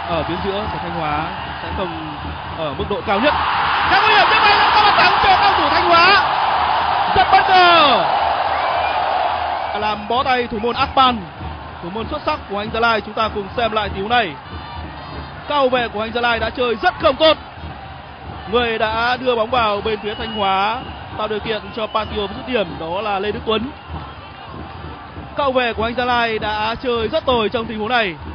ở tuyến giữa của Thanh Hóa sẽ không ở mức độ cao nhất. Rất nguy hiểm, tiếp đây là bàn thắng cho cầu thủ Thanh Hóa, rất bất ngờ làm bó tay thủ môn Akpan, thủ môn xuất sắc của Anh Gia Lai. Chúng ta cùng xem lại tình huống này. Các hậu vệ của Anh Gia Lai đã chơi rất không tốt, người đã đưa bóng vào bên phía Thanh Hóa tạo điều kiện cho Patio dứt điểm đó là Lê Đức Tuấn. Các hậu vệ của Anh Gia Lai đã chơi rất tồi trong tình huống này.